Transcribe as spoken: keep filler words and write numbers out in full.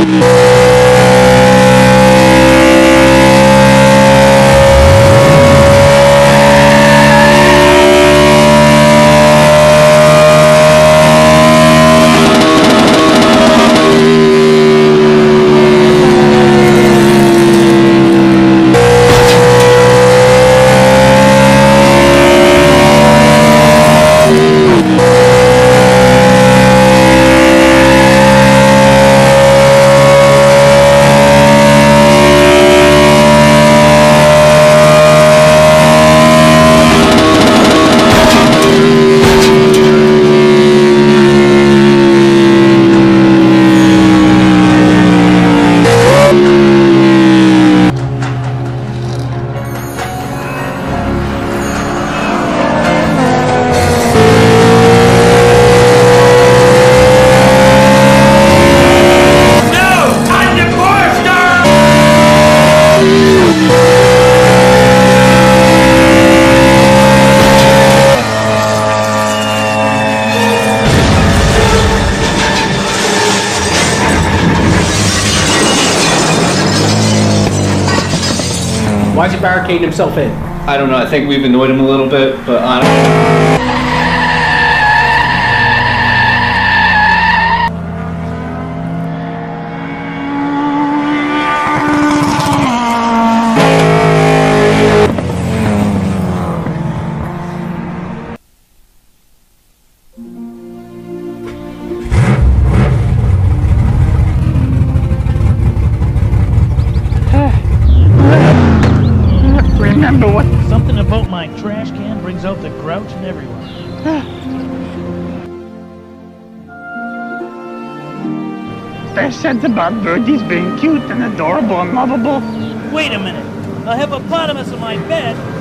Why is he barricading himself in? I don't know. I think we've annoyed him a little bit, but honestly. Remember what? Something about my trash can brings out the grouch in everyone. They said about birdies being cute and adorable and lovable. Wait a minute. A hippopotamus in my bed?